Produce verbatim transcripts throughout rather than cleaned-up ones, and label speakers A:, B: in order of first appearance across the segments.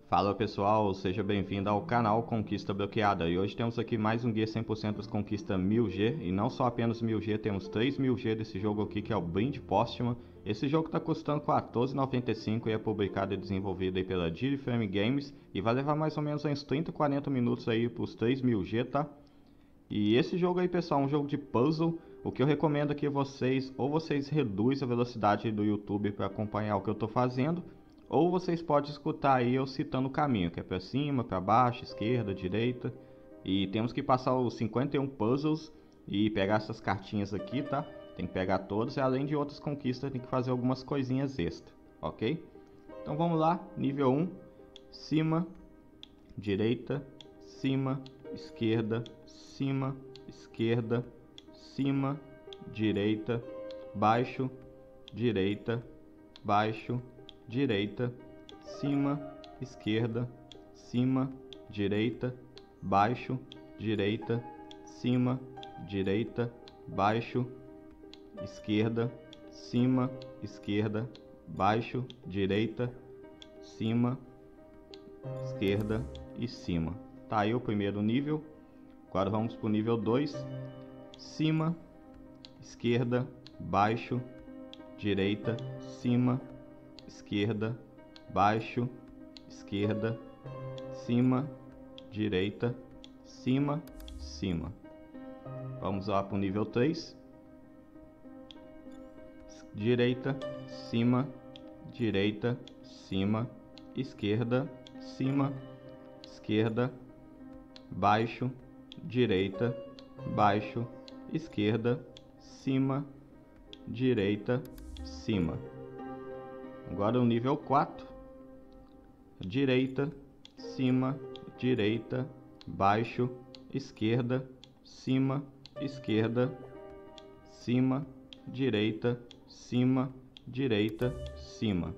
A: Fala pessoal, seja bem-vindo ao canal Conquista Bloqueada, e hoje temos aqui mais um guia cem por cento das conquistas mil G, e não só apenas mil G, temos três mil G desse jogo aqui que é o Brinde Póstuma. Esse jogo está custando quatorze reais e noventa e cinco centavos e é publicado e desenvolvido aí pela Diriframe Games, e vai levar mais ou menos uns trinta, quarenta minutos aí para os três mil G, tá? E esse jogo aí pessoal é um jogo de puzzle. O que eu recomendo aqui vocês, ou vocês reduzem a velocidade do YouTube para acompanhar o que eu estou fazendo, ou vocês podem escutar aí eu citando o caminho, que é para cima, para baixo, esquerda, direita. E temos que passar os cinquenta e um puzzles e pegar essas cartinhas aqui, tá? Tem que pegar todas, e além de outras conquistas tem que fazer algumas coisinhas extra, ok? Então vamos lá, nível um, cima, direita, cima, esquerda, cima, esquerda, cima, direita, baixo, direita, baixo, direita, cima, esquerda, cima, direita, baixo, direita, cima, direita, baixo, esquerda, cima, esquerda, baixo, direita, cima, esquerda e cima. Tá aí o primeiro nível. Agora vamos para o nível dois. Cima, esquerda, baixo, direita, cima, esquerda, baixo, esquerda, cima, direita, cima, cima. Vamos lá para o nível três. Direita, cima, direita, cima, esquerda, cima, esquerda, baixo, direita, baixo, esquerda, cima, direita, cima. Agora o nível quatro. Direita, cima, direita, baixo, esquerda, cima, esquerda, cima, direita, cima, direita, cima.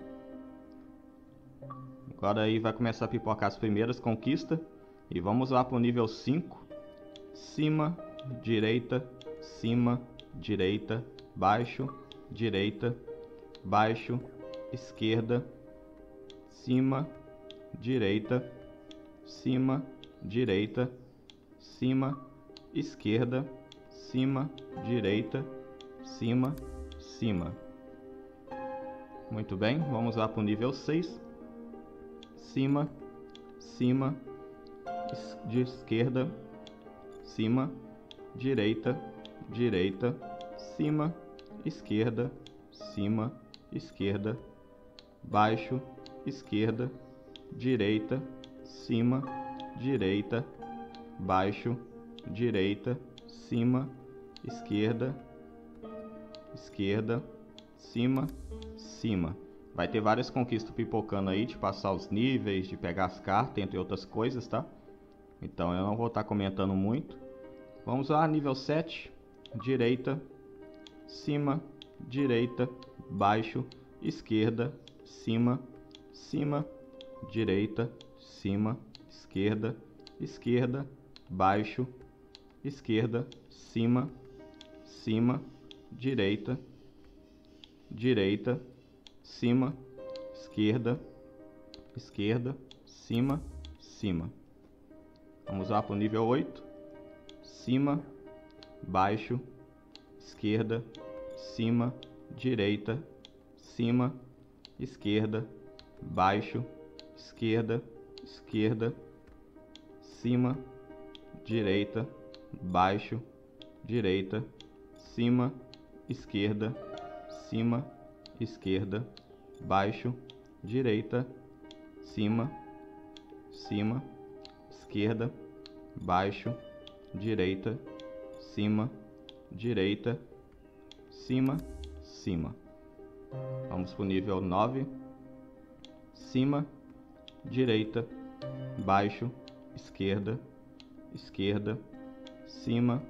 A: Agora aí vai começar a pipocar as primeiras conquistas. E vamos lá para o nível cinco. Cima, direita, cima, direita, baixo, direita, baixo, esquerda, cima, direita, cima, direita, cima, esquerda, cima, direita, cima, cima. Muito bem, vamos lá para o nível seis. Cima, cima, de esquerda, cima, direita, direita, cima, esquerda, cima, esquerda, baixo, esquerda, direita, cima, direita, baixo, direita, cima, esquerda, esquerda, cima, cima. Vai ter várias conquistas pipocando aí, de passar os níveis, de pegar as cartas, entre outras coisas, tá? Então eu não vou estar comentando muito. Vamos lá, nível sete. Direita, cima, direita, baixo, esquerda, cima, cima, direita, cima, esquerda, esquerda, baixo, esquerda, cima, cima, direita, direita, cima, esquerda, esquerda, cima, cima. Vamos lá para o nível oito. Cima, baixo, esquerda, cima, direita, cima, esquerda, baixo, esquerda, esquerda, cima, direita, baixo, direita, cima, esquerda, cima, esquerda, baixo, direita, cima, cima, esquerda, baixo, direita, cima, direita, cima, cima. Vamos para o nível nove. Cima, direita, baixo, esquerda, esquerda, cima,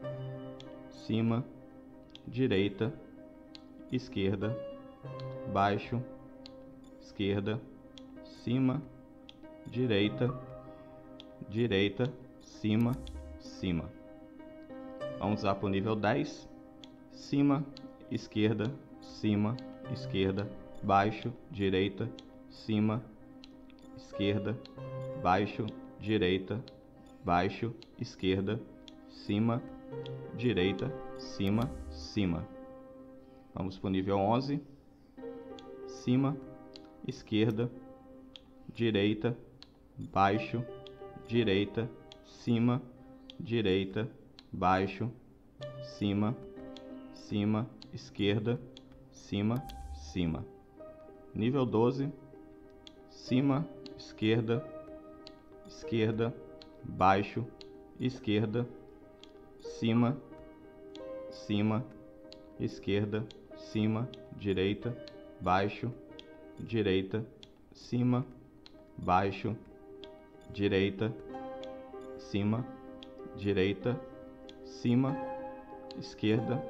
A: cima, direita, esquerda, baixo, esquerda, cima, direita, direita, cima, cima. Vamos lá para o nível dez. Cima, esquerda, cima, esquerda, baixo, direita, cima, esquerda, baixo, direita, baixo, esquerda, cima, direita, cima, cima. Vamos para o nível onze. Cima, esquerda, direita, baixo, direita, cima, direita, baixo, cima, cima, esquerda, cima, cima. Nível doze. Cima, esquerda, esquerda, baixo, esquerda, cima, cima, esquerda, cima, direita, baixo, direita, cima, baixo, direita, cima, direita, cima, esquerda,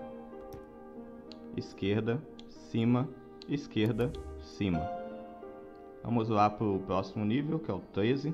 A: esquerda, cima, esquerda, cima. Vamos lá para o próximo nível, que é o treze.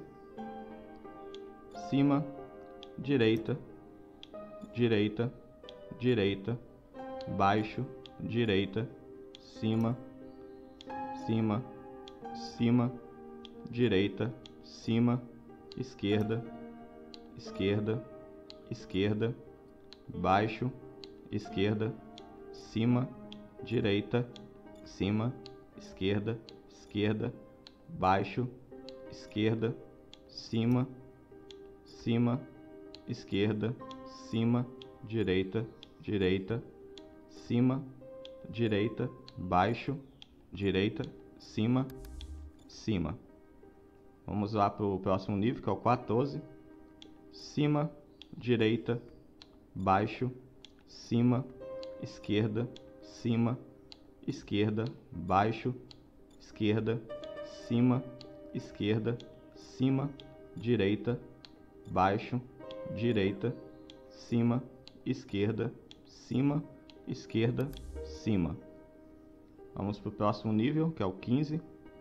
A: Cima, direita, direita, direita, baixo, direita, cima, cima, cima, direita, cima, esquerda, esquerda, esquerda, baixo, esquerda, cima, direita, cima, esquerda, esquerda, baixo, esquerda, cima, cima, esquerda, cima, direita, direita, cima, direita, baixo, direita, cima, cima. Vamos lá para o próximo nível, que é o quatorze. Cima, direita, baixo, cima, esquerda, cima, esquerda, baixo, esquerda, cima, esquerda, cima, direita, baixo, direita, cima, esquerda, cima, esquerda, cima. Vamos para o próximo nível, que é o quinze.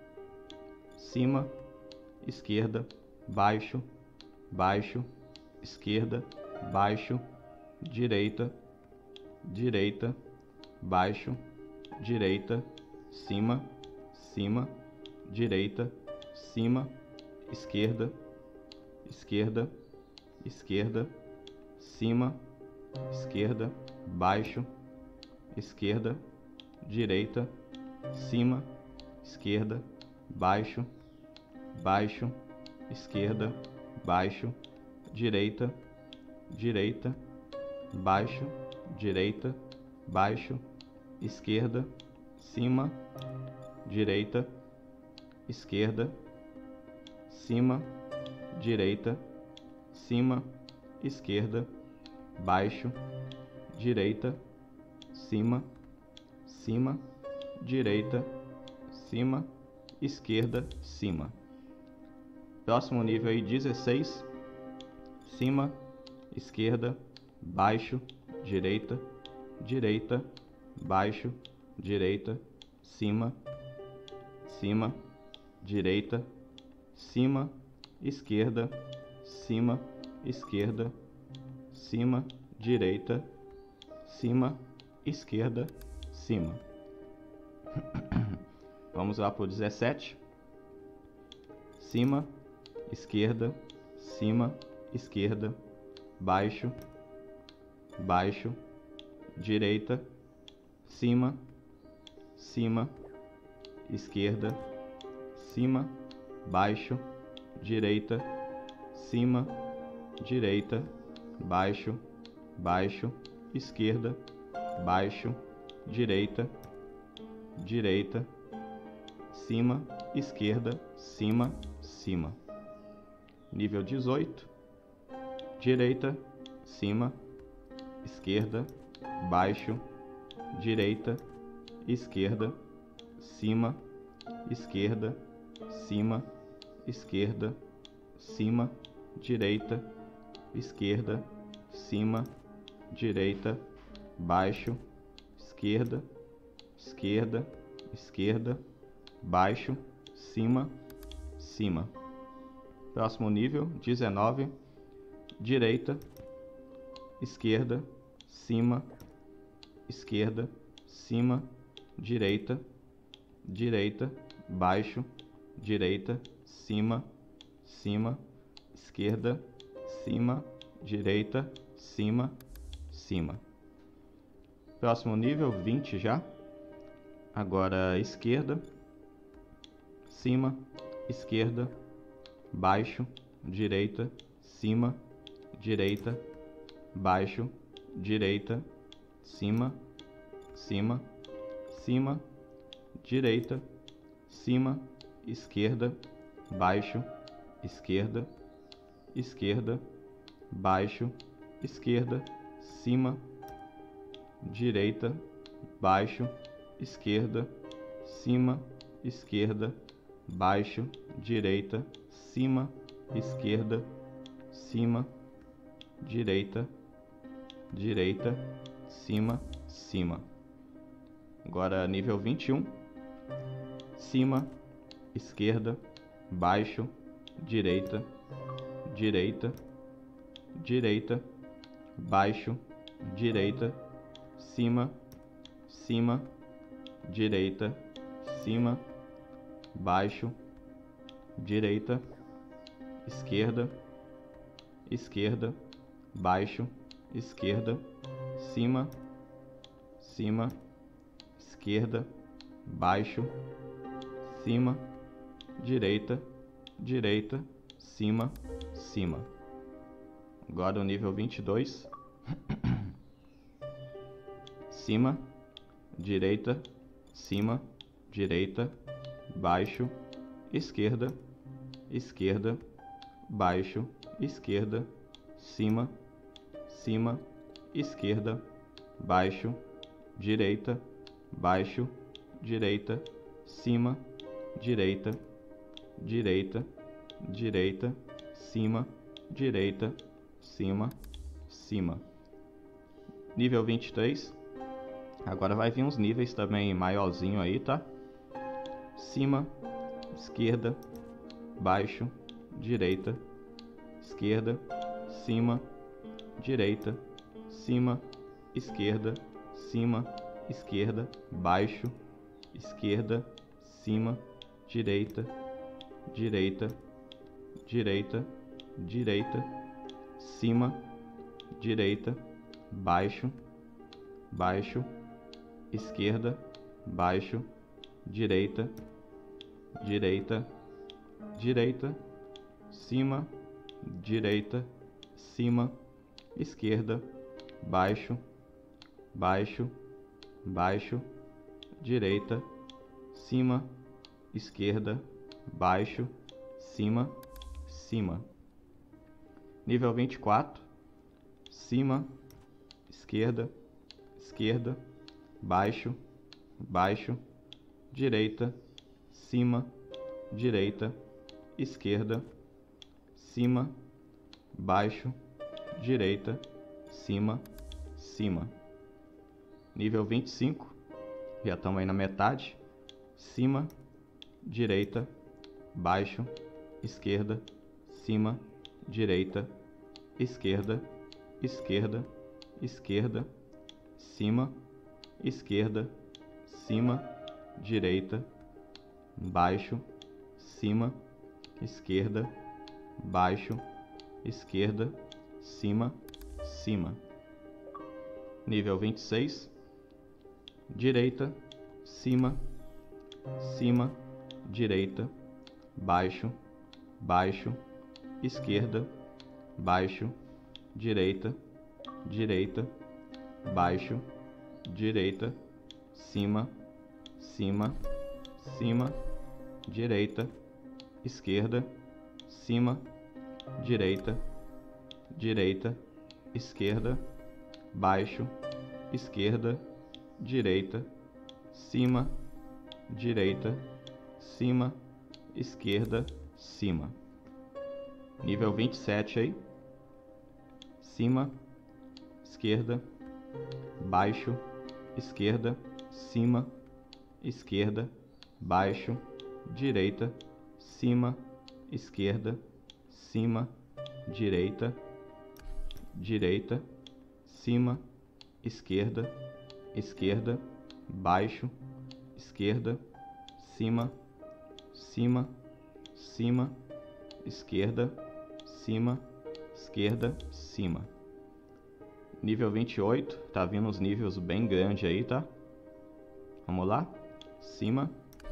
A: Cima, esquerda, baixo, baixo, esquerda, baixo, direita, direita, baixo, direita, cima, cima, direita, cima, esquerda, esquerda, esquerda, cima, esquerda, baixo, esquerda, direita, cima, esquerda, baixo, baixo, esquerda, baixo, direita, direita, baixo, direita, baixo, esquerda, cima, direita, esquerda, cima, direita, cima, esquerda, baixo, direita, cima, cima, direita, cima, esquerda, cima. Próximo nível aí, dezesseis. Cima, esquerda, baixo, direita, direita, baixo, direita, cima, cima, direita, cima, esquerda, cima, esquerda, cima, direita, cima, esquerda, cima. Vamos lá para o dezessete. Cima, esquerda, cima, esquerda, baixo, baixo, direita, cima, cima, esquerda, cima, baixo, direita, cima, direita, baixo, baixo, esquerda, baixo, direita, direita, cima, esquerda, cima, cima. Nível dezoito. Direita, cima, esquerda, baixo, direita, esquerda, cima, esquerda, cima, esquerda, cima, direita, esquerda, cima, direita, baixo, esquerda, esquerda, esquerda, baixo, cima, cima. Próximo nível, dezenove. Direita, esquerda, cima, esquerda, cima, direita, direita, baixo, direita, cima, cima, esquerda, cima, direita, cima, cima. Próximo nível, vinte já. Agora esquerda, cima, esquerda, baixo, direita, cima, direita, baixo, direita, cima, cima, cima, direita, cima, esquerda, baixo, esquerda, esquerda, baixo, esquerda, cima, direita, baixo, esquerda, cima, esquerda, baixo, direita, cima, esquerda, cima, direita, direita, cima, cima. Agora nível vinte e um, cima, esquerda, baixo, direita, direita, direita, baixo, direita, cima, cima, direita, cima, baixo, direita, esquerda, esquerda, baixo, esquerda, cima, cima, esquerda, baixo, cima, direita, direita, cima, cima. Agora o nível vinte e dois, cima, direita, cima, direita, baixo, esquerda, esquerda, baixo, esquerda, cima, cima, esquerda, baixo, direita, baixo, direita, cima, direita, direita, direita, cima, direita, cima, cima. Nível vinte e três. Agora vai vir uns níveis também maiorzinho aí, tá? Cima, esquerda, baixo, direita, esquerda, cima, direita, cima, esquerda, cima, esquerda, baixo, esquerda, cima, direita, direita, direita, direita, cima, direita, baixo, baixo, esquerda, baixo, direita, direita, direita, cima, direita, cima, esquerda, baixo, baixo, baixo, direita, cima, esquerda, baixo, cima, cima. Nível vinte e quatro, cima, esquerda, esquerda, baixo, baixo, direita, cima, direita, esquerda, cima, baixo, direita, cima, cima. Nível vinte e cinco, já estamos aí na metade, cima, direita, baixo, esquerda, cima, direita, esquerda, esquerda, esquerda, cima, esquerda, cima, direita, baixo, cima, esquerda, baixo, esquerda, cima, cima. Nível vinte e seis, direita, cima, cima, direita, baixo, baixo, esquerda, baixo, direita, direita, baixo, direita, cima, cima, cima, direita, esquerda, cima, direita, direita, esquerda, baixo, esquerda, direita, cima, direita, cima, esquerda, cima. Nível vinte e sete aí, cima, esquerda, baixo, esquerda, cima, esquerda, baixo, direita, cima, esquerda, cima, direita, direita, cima, esquerda, esquerda, baixo, esquerda, cima, cima, cima, esquerda, cima, esquerda, cima. Nível vinte e oito, tá vindo uns níveis bem grandes aí, tá? Vamos lá? Cima,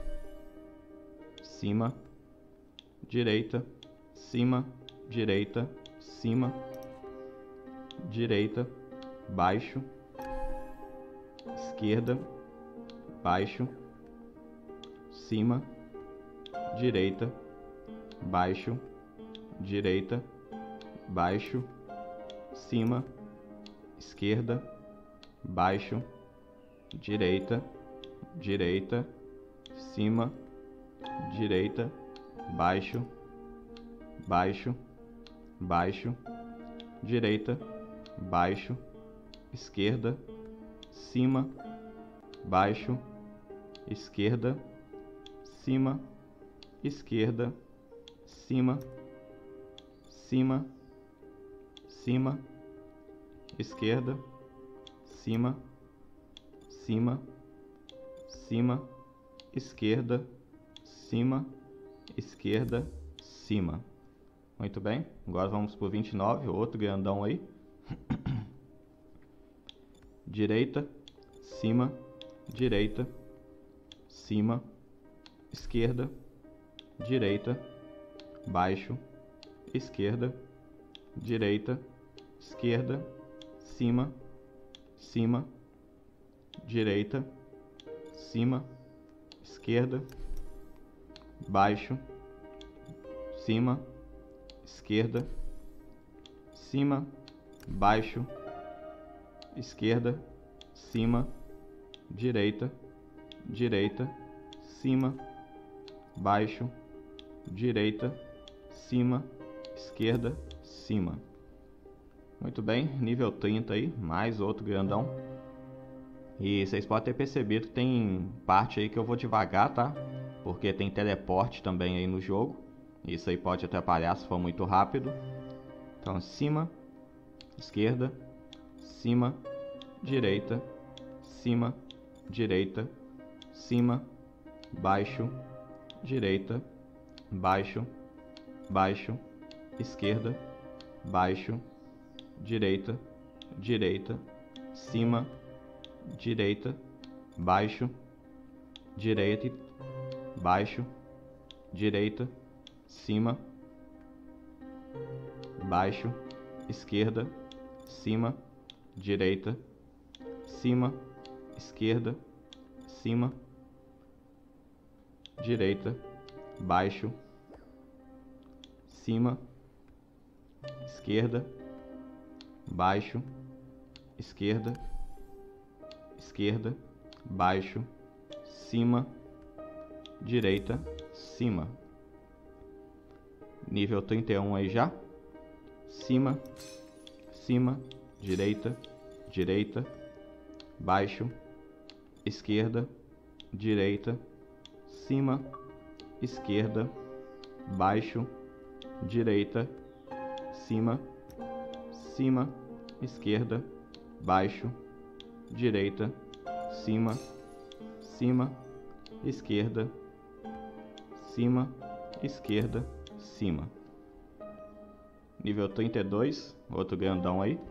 A: cima, direita, cima, direita, cima, direita, baixo, esquerda, baixo, cima, direita, baixo, direita, baixo, cima, esquerda, baixo, direita, direita, cima, direita, baixo, baixo, baixo, direita, baixo, esquerda, cima, baixo, esquerda, cima, esquerda, cima, cima, cima, esquerda, cima, cima, cima, esquerda, cima, esquerda, cima. Muito bem, agora vamos para o vinte e nove, outro grandão aí. Direita, cima, direita, cima, esquerda, direita, baixo, esquerda, direita, esquerda, cima, cima, direita, cima, esquerda, baixo, cima, esquerda, cima, baixo, esquerda, cima, direita, direita, cima, baixo, direita, cima, esquerda, cima. Muito bem, nível trinta aí, mais outro grandão. E vocês podem ter percebido que tem parte aí que eu vou devagar, tá? Porque tem teleporte também aí no jogo. Isso aí pode atrapalhar se for muito rápido. Então, cima, esquerda, cima, direita, cima, direita, cima, baixo, direita, baixo, baixo, esquerda, baixo, direita, direita, cima, direita, baixo, direita, baixo, direita, cima, baixo, esquerda, cima, direita, cima, esquerda, cima, direita, baixo, cima, esquerda, baixo, esquerda, esquerda, baixo, cima, direita, cima. Nível trinta e um aí já. Cima, cima, direita, direita, baixo, esquerda, direita, cima, esquerda, baixo, direita, cima, cima, esquerda, baixo, direita, cima, cima, esquerda, cima, esquerda, cima. Nível trinta e dois, outro grandão aí.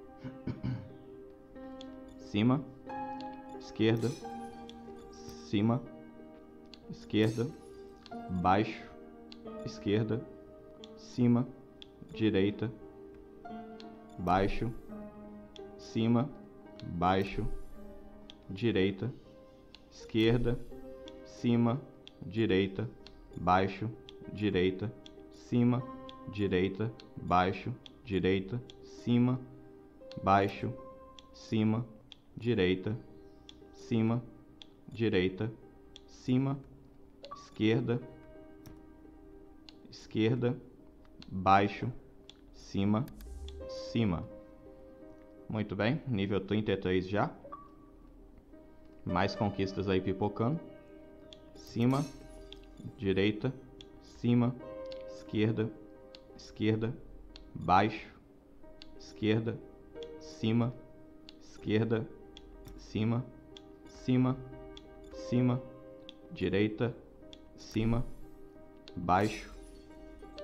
A: Cima, esquerda, cima, esquerda, baixo, esquerda, cima, direita, baixo, cima, baixo, direita, esquerda, cima, direita, baixo, direita, cima, direita, baixo, direita, cima, baixo, cima, direita, cima, direita, cima, esquerda, esquerda, baixo, cima, cima. Muito bem, nível trinta e três já. Mais conquistas aí pipocando. Cima, direita, cima, esquerda, esquerda, baixo, esquerda, cima, esquerda, cima, cima, cima, direita, cima, baixo,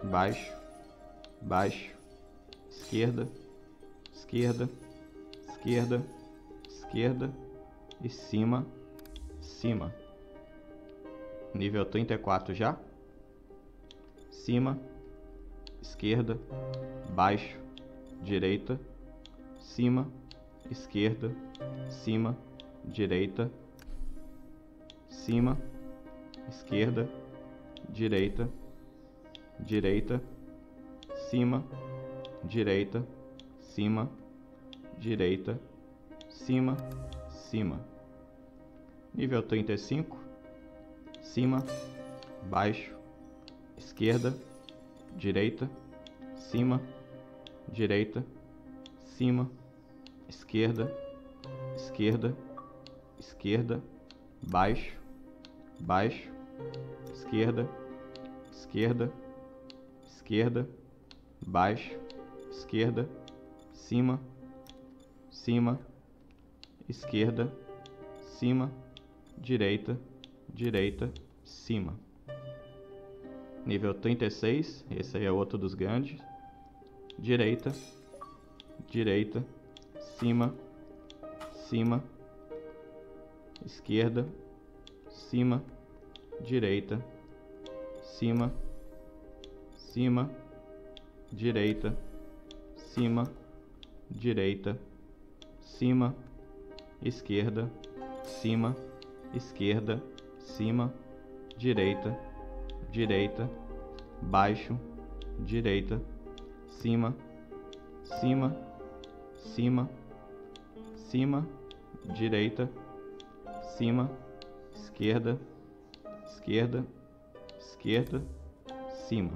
A: baixo, baixo, esquerda, esquerda, esquerda, esquerda e cima, cima. Nível trinta e quatro já. Cima, esquerda, baixo, direita, cima, esquerda, cima, direita, cima, esquerda, direita, direita, cima, direita, cima, direita, cima, cima. Nível trinta e cinco. Cima, baixo, esquerda, direita, cima, direita, cima, esquerda, esquerda, esquerda, baixo, baixo, esquerda, esquerda, esquerda, baixo, esquerda, cima, cima, esquerda, cima, direita, direita, cima. Nível trinta e seis, esse aí é outro dos grandes. Direita, direita, cima, cima, esquerda, cima, direita, cima, cima, direita, cima, direita, cima, esquerda, cima, esquerda, cima, direita, direita, baixo, direita, cima, cima, cima, cima, direita, cima, esquerda, esquerda, esquerda, cima.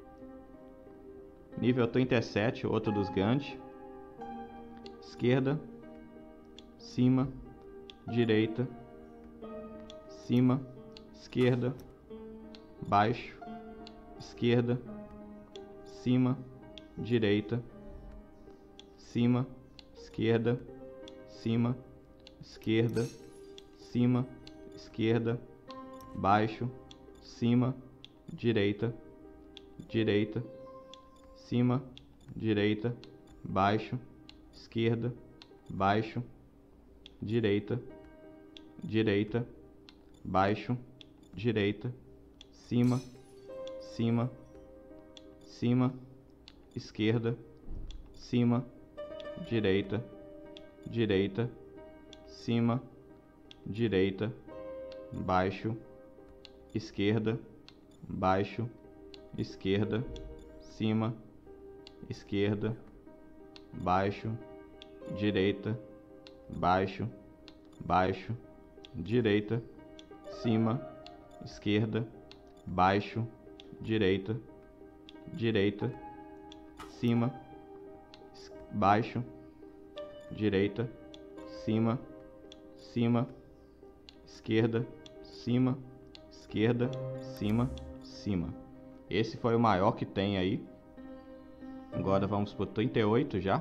A: Nível trinta e sete, outro dos grandes. Esquerda, cima, direita, cima, esquerda, baixo, esquerda, cima, direita, cima, esquerda, cima, esquerda, cima, esquerda, baixo, cima, direita, direita, cima, direita, baixo, esquerda, baixo, direita, direita, baixo, direita, cima, cima, cima, esquerda, cima, direita, direita, cima, direita, baixo, esquerda, baixo, esquerda, cima, esquerda, baixo, direita, baixo, baixo, direita, cima, esquerda, baixo, direita, direita, cima, baixo, direita, cima, cima, esquerda, cima, esquerda, cima, cima. Esse foi o maior que tem aí. Agora vamos para o trinta e oito já.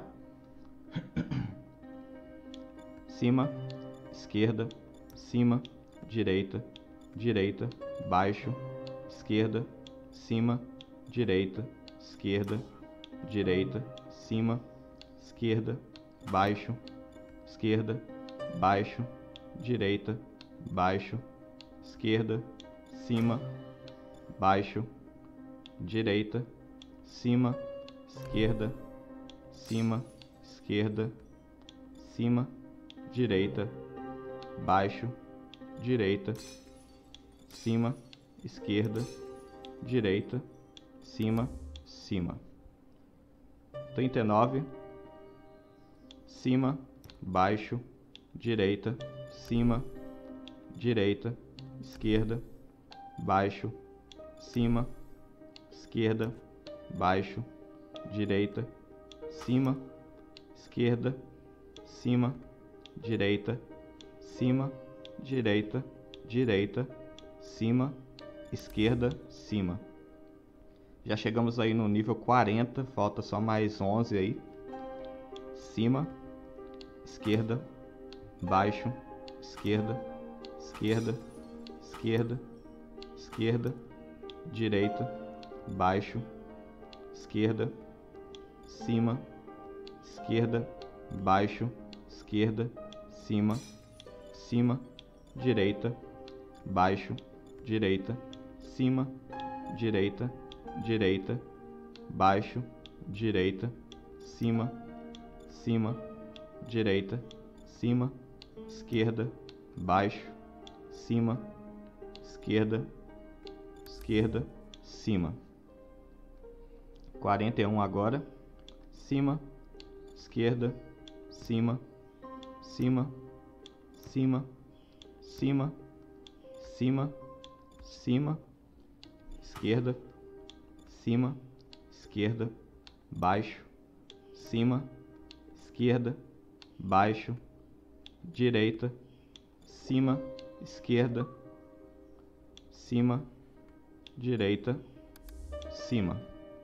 A: Cima, esquerda, cima, direita, direita, baixo, esquerda, cima, direita, esquerda, direita, cima, esquerda, baixo, esquerda, baixo, direita, baixo, esquerda, cima, baixo, direita, cima, esquerda, cima, esquerda, cima, direita, baixo, direita, cima, esquerda, direita, cima, cima. trinta e nove, cima, baixo, direita, cima, direita, esquerda, baixo, cima, esquerda, baixo, direita, cima, esquerda, cima, direita, cima, direita, direita, cima, esquerda, cima. Já chegamos aí no nível quarenta, falta só mais onze aí. Cima, esquerda, baixo, esquerda, esquerda, esquerda, esquerda, direita, baixo, esquerda, cima, esquerda, baixo, esquerda, cima, cima, direita, baixo, direita, cima, direita, direita, baixo, direita, cima, cima, direita, cima, esquerda, baixo, cima, esquerda, esquerda, cima. quarenta e um agora, cima, esquerda, cima, cima, cima, cima, cima, cima, esquerda, cima, esquerda, baixo, cima, esquerda, baixo, direita, cima, esquerda, cima, direita, cima.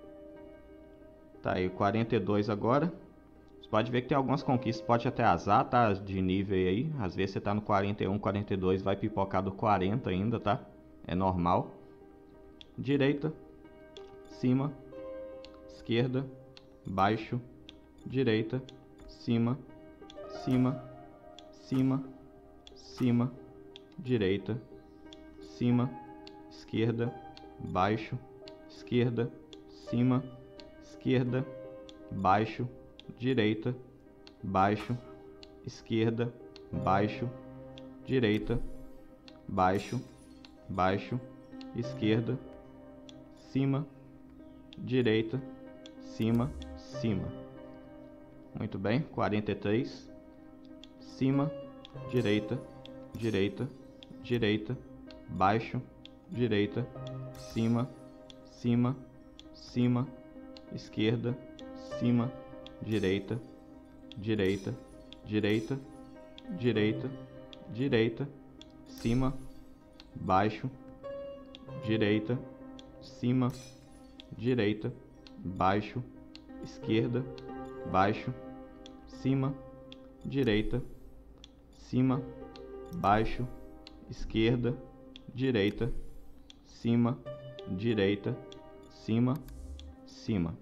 A: Tá aí, quarenta e dois agora. Você pode ver que tem algumas conquistas, pode até azar, tá? De nível aí. Às vezes você tá no quarenta e um, quarenta e dois, vai pipocar do quarenta ainda, tá? É normal. Direita, cima, esquerda, baixo, direita, cima, cima, cima, cima, direita, cima, esquerda, baixo, esquerda, cima, esquerda, baixo, direita, baixo, esquerda, baixo, direita, baixo, baixo, esquerda, cima, direita, cima, cima. Muito bem, quarenta e três, cima, direita, direita, direita, baixo, direita, cima, cima, cima, esquerda, cima, direita, direita, direita, direita, direita, cima, baixo, direita, cima, direita, baixo, esquerda, baixo, cima, direita, cima, baixo, esquerda, direita, cima, direita, cima, cima.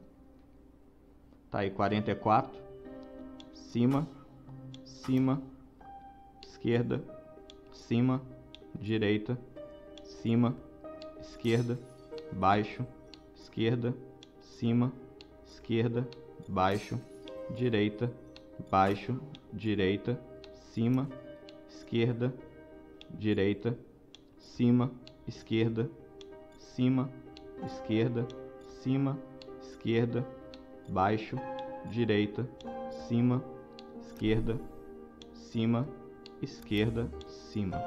A: Tá aí, quarenta e quatro, cima, cima, esquerda, cima, direita, cima, esquerda, baixo, esquerda, cima, esquerda, baixo, direita, baixo, direita, cima, esquerda, direita, cima, esquerda, cima, esquerda, cima, esquerda, baixo, direita, cima, esquerda, cima, esquerda, cima.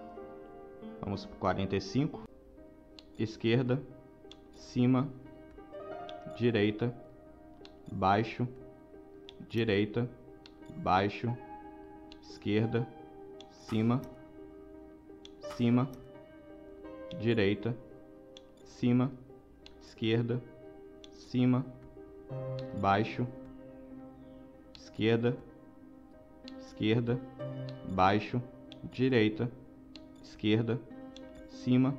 A: Vamos para quarenta e cinco, esquerda, cima, direita, baixo, direita, baixo, esquerda, cima, cima, direita, cima, esquerda, cima, baixo, esquerda, esquerda, baixo, direita, esquerda, cima,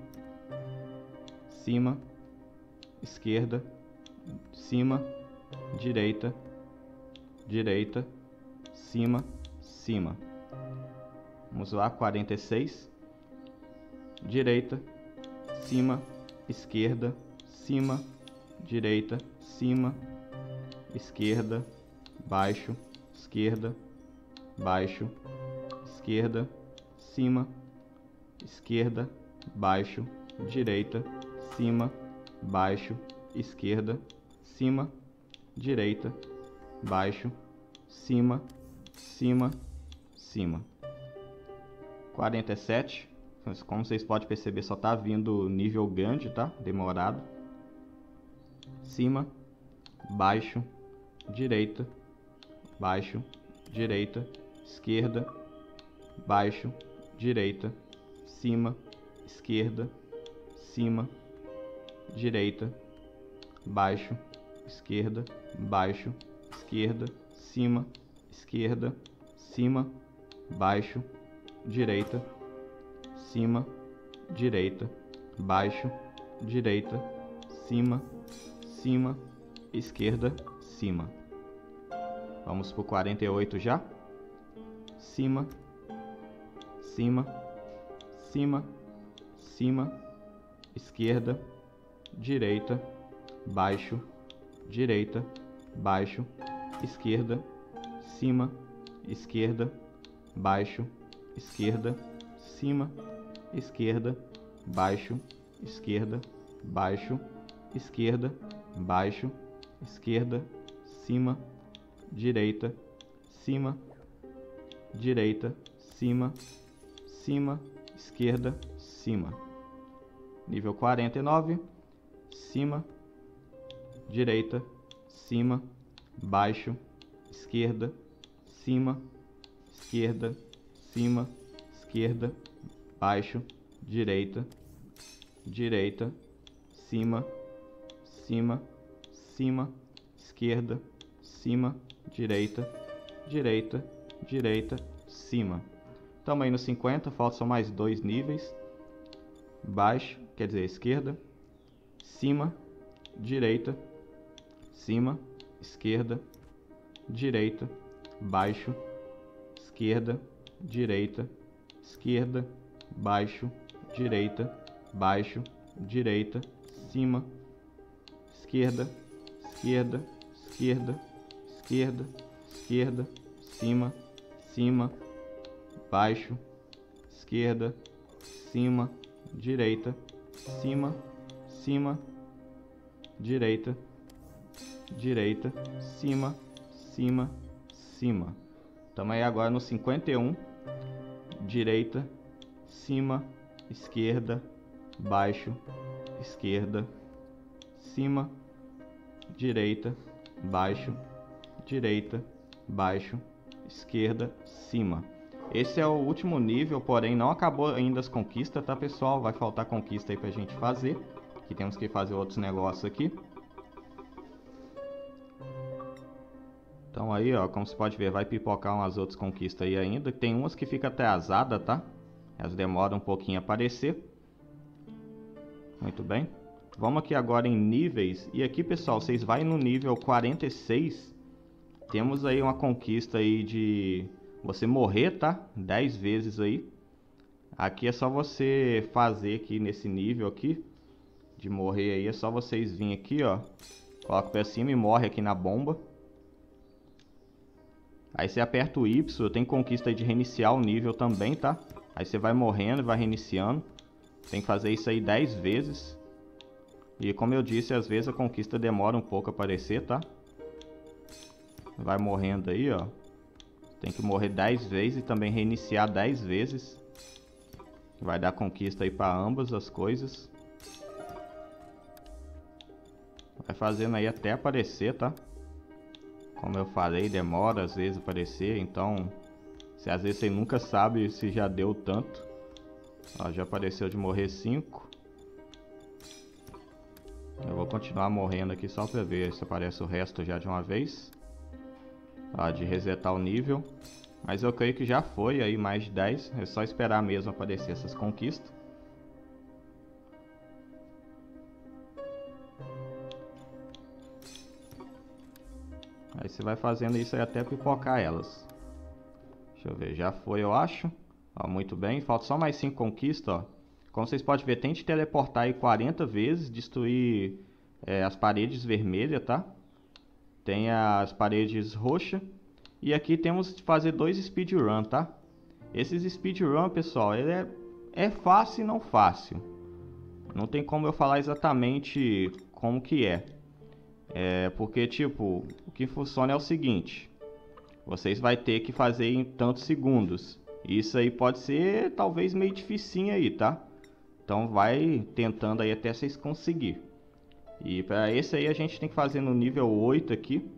A: cima, esquerda, cima, direita, direita, cima, cima. Vamos lá, quarenta e seis, direita, cima, esquerda, cima, direita, cima, esquerda, baixo, esquerda, baixo, esquerda, cima, esquerda, baixo, direita, cima, baixo, esquerda, cima, direita, baixo, cima, cima, cima. quarenta e sete, como vocês podem perceber, só tá vindo nível grande, tá? Demorado. Cima, baixo, direita, baixo, direita, esquerda, baixo, direita, cima, esquerda, cima, direita, baixo, esquerda, baixo, esquerda, cima, esquerda, cima, baixo, direita, cima, direita, baixo, direita, cima, cima, esquerda, cima. Vamos pro quarenta e oito já. Cima, cima, cima, cima, esquerda, direita, baixo, direita, baixo, esquerda, cima, esquerda, baixo, esquerda, cima, esquerda, baixo, esquerda, baixo, esquerda, baixo, esquerda, cima, direita, cima, direita, cima, cima, esquerda, cima. Nível quarenta e nove, cima, direita, cima, baixo, esquerda, cima, esquerda, cima, esquerda, baixo, direita, direita, cima, cima, cima, esquerda, cima, direita, direita, direita, cima. Estamos aí no cinquenta, faltam só mais dois níveis. Baixo, quer dizer esquerda, cima, direita, cima, esquerda, direita, baixo, esquerda, direita, esquerda, baixo, direita, baixo, direita, cima, esquerda, esquerda, esquerda, esquerda, esquerda, cima, cima, baixo, esquerda, cima, direita, cima, cima, direita, direita, cima, cima, cima. Estamos aí agora no cinquenta e um, direita, cima, esquerda, baixo, esquerda, cima, direita, baixo, direita, baixo, esquerda, cima. Esse é o último nível, porém não acabou ainda as conquistas, tá pessoal? Vai faltar conquista aí pra gente fazer, que temos que fazer outros negócios aqui. Então aí, ó, como você pode ver, vai pipocar umas outras conquistas aí ainda. Tem umas que fica atrasada, tá? Elas demoram um pouquinho a aparecer. Muito bem. Vamos aqui agora em níveis. E aqui, pessoal, vocês vai no nível quarenta e seis. Temos aí uma conquista aí de você morrer, tá? dez vezes aí. Aqui é só você fazer aqui nesse nível aqui de morrer aí. É só vocês virem aqui, ó. Coloca o pé cima e morre aqui na bomba. Aí você aperta o Y, tem conquista aí de reiniciar o nível também, tá? Aí você vai morrendo e vai reiniciando. Tem que fazer isso aí dez vezes. E como eu disse, às vezes a conquista demora um pouco a aparecer, tá? Vai morrendo aí, ó. Tem que morrer dez vezes e também reiniciar dez vezes. Vai dar conquista aí para ambas as coisas. Vai fazendo aí até aparecer, tá? Como eu falei, demora às vezes aparecer, então se às vezes você nunca sabe se já deu tanto. Ó, já apareceu de morrer cinco. Eu vou continuar morrendo aqui só para ver se aparece o resto já de uma vez. Ó, de resetar o nível. Mas eu creio que já foi aí mais de dez. É só esperar mesmo aparecer essas conquistas. Aí você vai fazendo isso aí até pipocar elas. Deixa eu ver, já foi eu acho. Ó, muito bem, falta só mais cinco conquistas, ó. Como vocês podem ver, tente teleportar aí quarenta vezes, destruir é, as paredes vermelhas, tá? Tem as paredes roxas. E aqui temos que fazer dois speedrun, tá? Esses speedrun, pessoal, ele é, é fácil e não fácil. Não tem como eu falar exatamente como que é. É porque, tipo, o que funciona é o seguinte. Vocês vai ter que fazer em tantos segundos. Isso aí pode ser, talvez, meio dificinho aí, tá? Então vai tentando aí até vocês conseguir. E para esse aí a gente tem que fazer no nível oito aqui.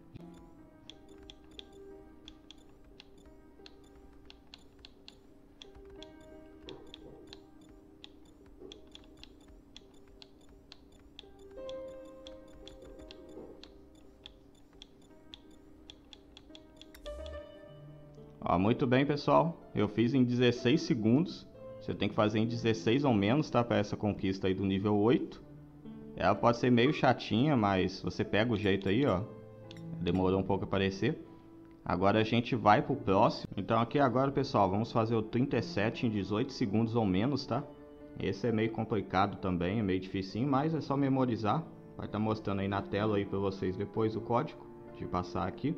A: Ó, muito bem, pessoal. Eu fiz em dezesseis segundos. Você tem que fazer em dezesseis ou menos, tá? Para essa conquista aí do nível oito. Ela pode ser meio chatinha, mas você pega o jeito aí, ó. Demorou um pouco a aparecer. Agora a gente vai pro próximo. Então aqui agora, pessoal, vamos fazer o trinta e sete em dezoito segundos ou menos, tá? Esse é meio complicado também, é meio dificinho, mas é só memorizar. Vai estar mostrando aí na tela aí para vocês depois o código de passar aqui.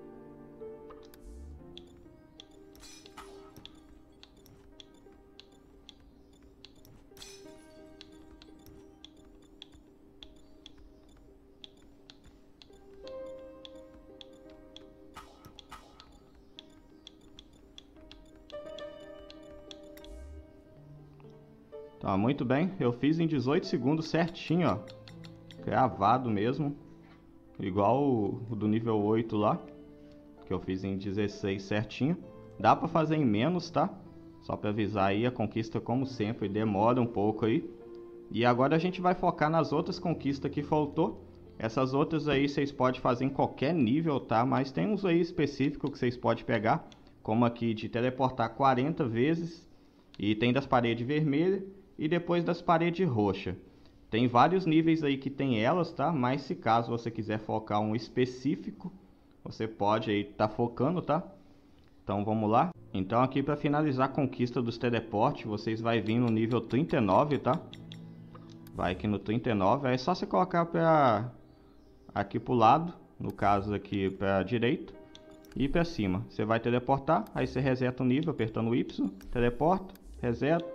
A: Tá, muito bem, eu fiz em dezoito segundos certinho, ó, cravado mesmo, igual o, o do nível oito lá, que eu fiz em dezesseis certinho. Dá pra fazer em menos, tá? Só pra avisar aí, a conquista como sempre demora um pouco aí. E agora a gente vai focar nas outras conquistas que faltou. Essas outras aí vocês podem fazer em qualquer nível, tá? Mas tem uns aí específicos que vocês podem pegar, como aqui de teleportar quarenta vezes, e tem das paredes vermelhas e depois das paredes roxas. Tem vários níveis aí que tem elas, tá? Mas se caso você quiser focar um específico, você pode aí tá focando, tá? Então vamos lá. Então aqui para finalizar a conquista dos teleportes, vocês vai vir no nível trinta e nove, tá? Vai aqui no trinta e nove, aí é só você colocar para aqui pro lado, no caso aqui para direita e para cima. Você vai teleportar, aí você reseta o nível apertando o Y, teleporta, reseta.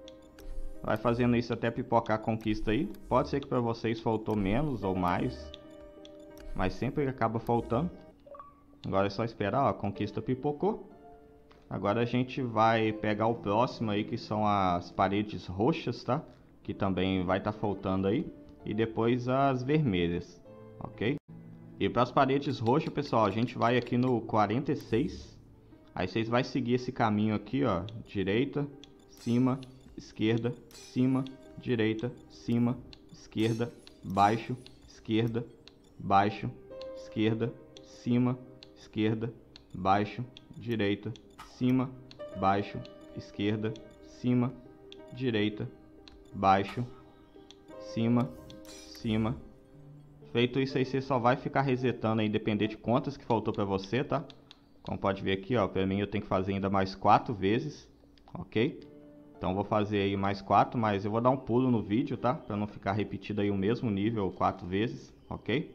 A: Vai fazendo isso até pipocar a conquista aí. Pode ser que para vocês faltou menos ou mais, mas sempre acaba faltando. Agora é só esperar, ó, a conquista pipocou. Agora a gente vai pegar o próximo aí, que são as paredes roxas, tá? Que também vai estar tá faltando aí. E depois as vermelhas, ok? E para as paredes roxas, pessoal, a gente vai aqui no quarenta e seis. Aí vocês vão seguir esse caminho aqui, ó. Direita, cima, esquerda, cima, direita, cima, esquerda, baixo, esquerda, baixo, esquerda, cima, esquerda, baixo, direita, cima, baixo, esquerda, cima, direita, baixo, cima, cima. Feito isso aí, você só vai ficar resetando aí, independente de quantas que faltou para você, tá? Como pode ver aqui, ó, para mim eu tenho que fazer ainda mais quatro vezes, ok? Então vou fazer aí mais quatro, mas eu vou dar um pulo no vídeo, tá? Para não ficar repetido aí o mesmo nível quatro vezes, ok?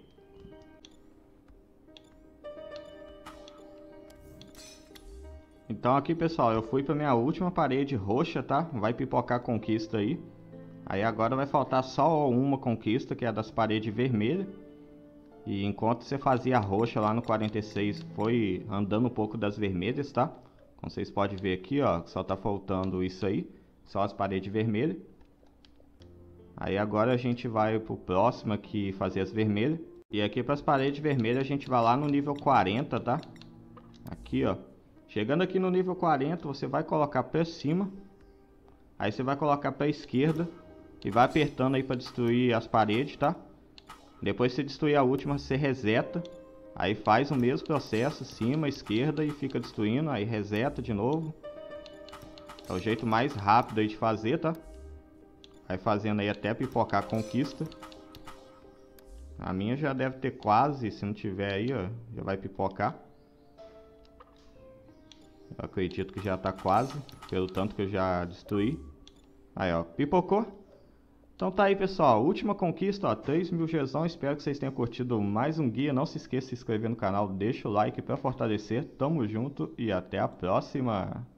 A: Então aqui, pessoal, eu fui para minha última parede roxa, tá? Vai pipocar a conquista aí. Aí agora vai faltar só uma conquista, que é a das paredes vermelhas. E enquanto você fazia a roxa lá no quarenta e seis, foi andando um pouco das vermelhas, tá? Como vocês podem ver aqui, ó, só tá faltando isso aí, só as paredes vermelhas. Aí agora a gente vai pro próximo aqui fazer as vermelhas. E aqui para as paredes vermelhas a gente vai lá no nível quarenta, tá? Aqui, ó. Chegando aqui no nível quarenta, você vai colocar para cima. Aí você vai colocar para a esquerda e vai apertando aí para destruir as paredes, tá? Depois que você destruir a última, você reseta. Aí faz o mesmo processo, cima, esquerda, e fica destruindo. Aí reseta de novo. É o jeito mais rápido aí de fazer, tá? Vai fazendo aí até pipocar a conquista. A minha já deve ter quase, se não tiver aí, ó, já vai pipocar. Eu acredito que já tá quase, pelo tanto que eu já destruí. Aí, ó, pipocou. Então tá aí, pessoal, última conquista, ó, três mil Gzão. Espero que vocês tenham curtido mais um guia. Não se esqueça de se inscrever no canal, deixa o like para fortalecer. Tamo junto e até a próxima.